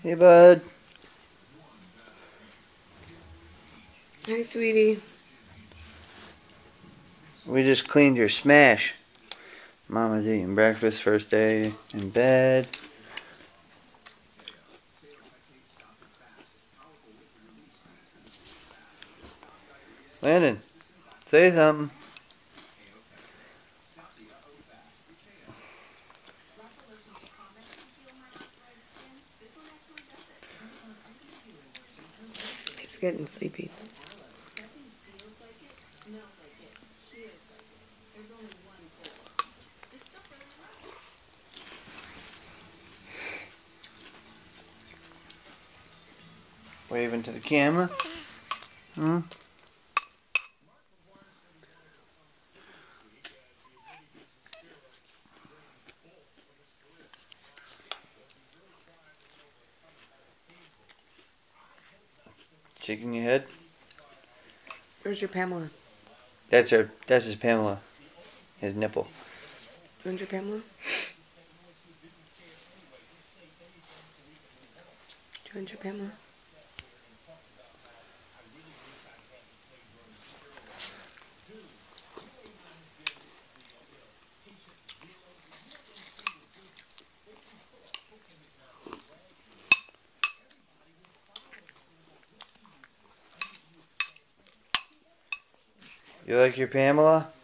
Hey, bud. Hi, sweetie. We just cleaned your smash. Mama's eating breakfast first day in bed. Landon, say something. He's getting sleepy. Waving to the camera. Hmm? Shaking your head. Where's your Pamela? That's his Pamela. His nipple. Where's your Pamela? Where's your Pamela? You like your Pamela?